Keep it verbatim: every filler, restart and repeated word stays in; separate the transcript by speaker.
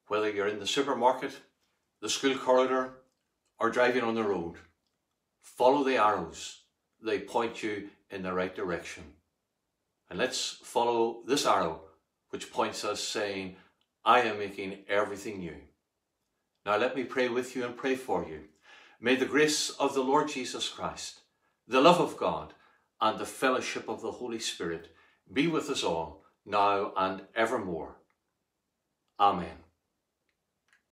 Speaker 1: Whether you're in the supermarket, the school corridor, or driving on the road, follow the arrows. They point you in the right direction. And let's follow this arrow, which points us saying, I am making everything new. Now let me pray with you and pray for you. May the grace of the Lord Jesus Christ, the love of God, and the fellowship of the Holy Spirit be with us all, now and evermore. Amen.